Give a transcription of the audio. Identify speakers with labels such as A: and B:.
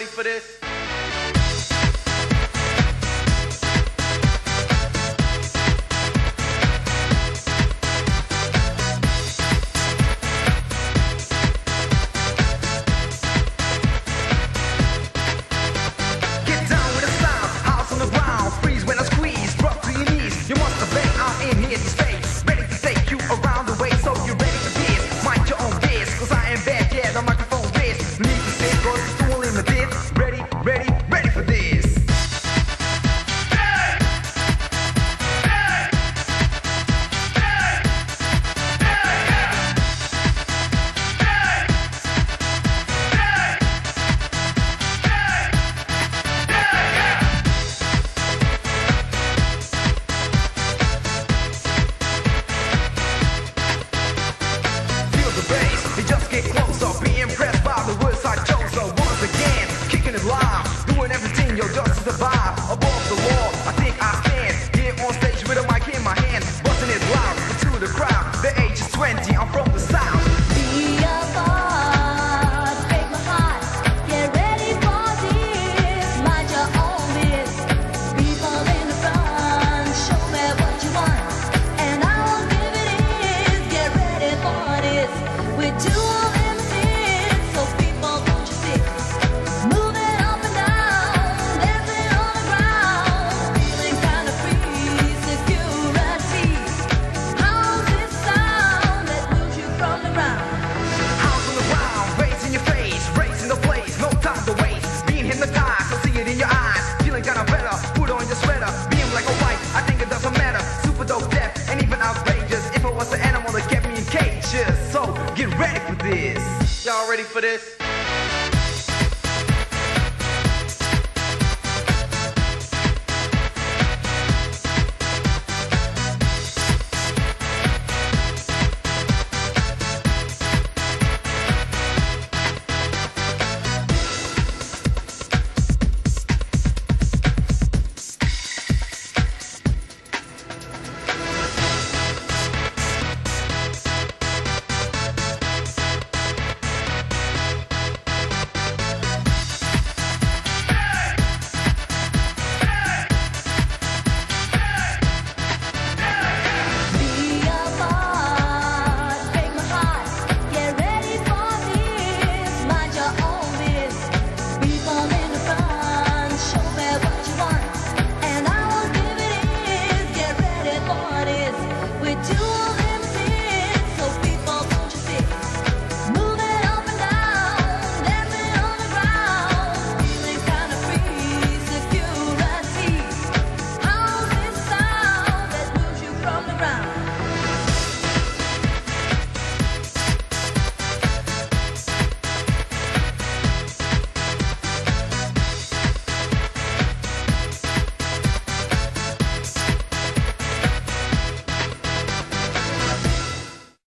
A: ready for this?
B: Get down with the sound, house on the ground, freeze when I squeeze, drop to your knees. You must have been out in here to stay, ready to take you around the way, so you're ready to dance. Mind your own biz, cause I am bad, yeah, the microphone is. Need to stay close.